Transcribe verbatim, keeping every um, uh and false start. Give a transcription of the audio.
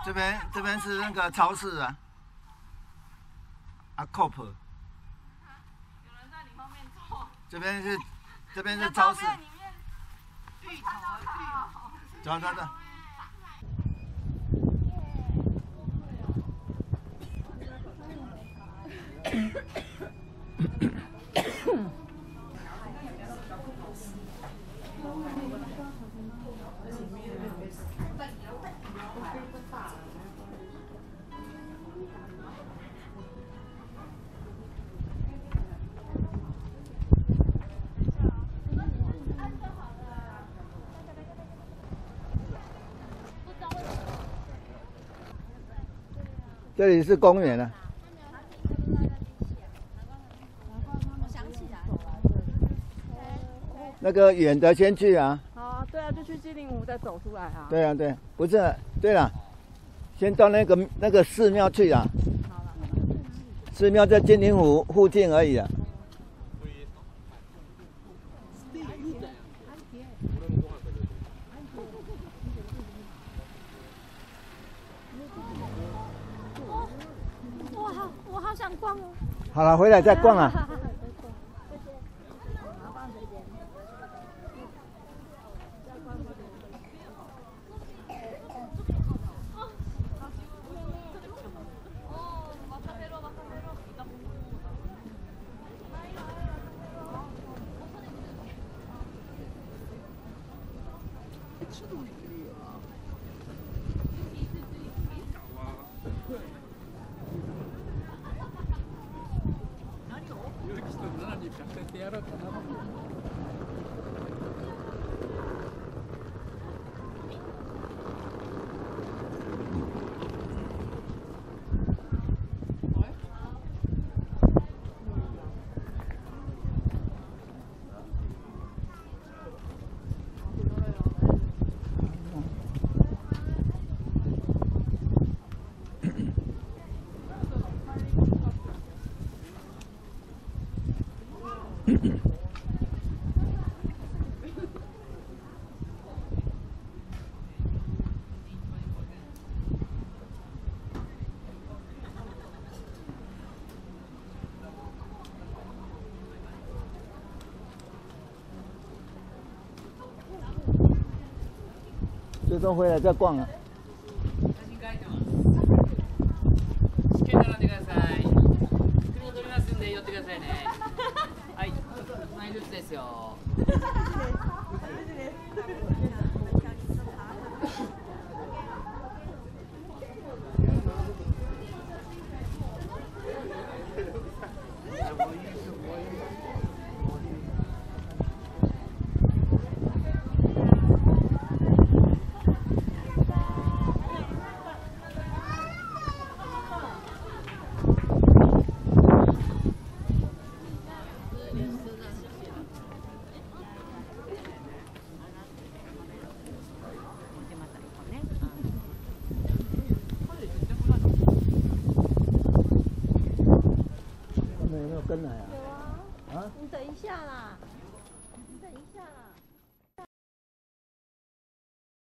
这边这边是那个超市啊，啊 ，Coop。有人在你后面坐。 这边是这边是超市。 芋头啊，芋头。 走走走。这里是公园啊。 我想起来， 那个远的先去啊。 好，对啊，就去金陵湖再走出来啊。 对啊，对，不是，对了，先到那个那个寺庙去啊。 好了。 寺庙在金陵湖附近而已啊。 我好，我好想逛哦。 好了，回来再逛啊。最终回来再逛啊。 試験並んでください。車取りますんで寄ってくださいね。はい、マイルーツですよ。 跟来啊？ 有啊。 啊？ 你等一下啦，你等一下啦。